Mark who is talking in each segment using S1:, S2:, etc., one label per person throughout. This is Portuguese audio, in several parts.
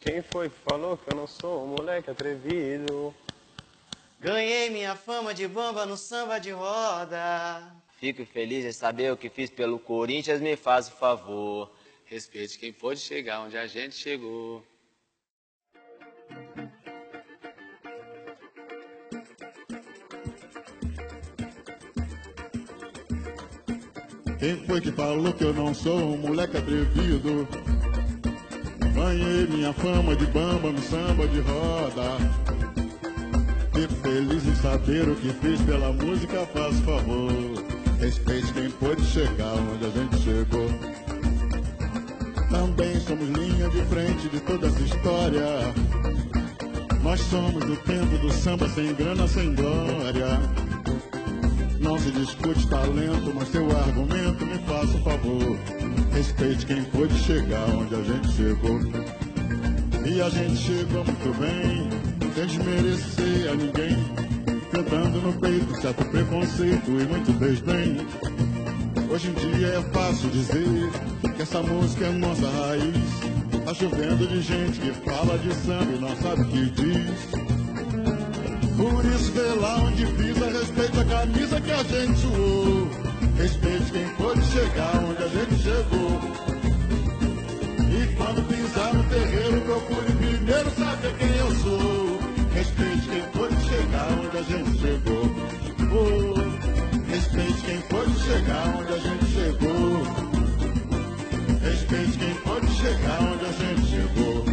S1: Quem foi que falou que eu não sou um moleque atrevido?
S2: Ganhei minha fama de bamba no samba de roda.
S3: Fico feliz em saber o que fiz pelo Corinthians, me faz o favor.
S4: Respeite quem pôde chegar onde a gente chegou.
S5: Quem foi que falou que eu não sou um moleque atrevido? Ganhei minha fama de bamba no samba de roda. Fico feliz em saber o que fiz pela música, faz favor. Respeite quem pôde chegar onde a gente chegou. Também somos linha de frente de toda essa história. Nós somos do tempo do samba sem grana, sem glória. Não se discute talento, mas seu argumento me faça um favor. Respeite quem pôde chegar onde a gente chegou. E a gente chegou muito bem, sem desmerecer a ninguém, enfrentando no peito certo preconceito e muito desdém. Hoje em dia é fácil dizer que essa música é nossa raiz. Tá chovendo de gente que fala de samba e não sabe o que diz. Por isso vê lá onde pisa, respeite a camisa que a gente suou. Respeite quem pôde chegar onde a gente chegou. E quando pisar no terreiro, procure primeiro saber quem eu sou. Respeite quem pôde chegar onde a gente chegou. Oh, respeite quem pôde chegar onde a gente chegou. Respeite quem pôde chegar onde a gente chegou.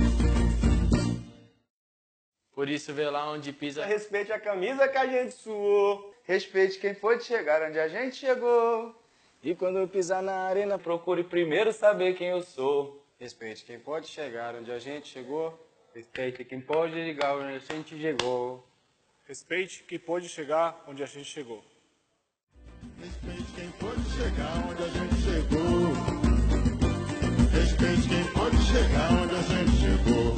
S4: Por isso vê lá onde pisa.
S1: Respeite a camisa que a gente suou.
S6: Respeite quem pôde chegar onde a gente chegou.
S4: E quando eu pisar na arena, procure primeiro saber quem eu sou.
S1: Respeite quem pode chegar onde a gente chegou. Respeite quem pode ligar onde a gente chegou.
S7: Respeite quem pôde chegar onde a gente chegou.
S5: Respeite quem pôde chegar onde a gente chegou. Respeite quem pôde chegar onde a gente chegou.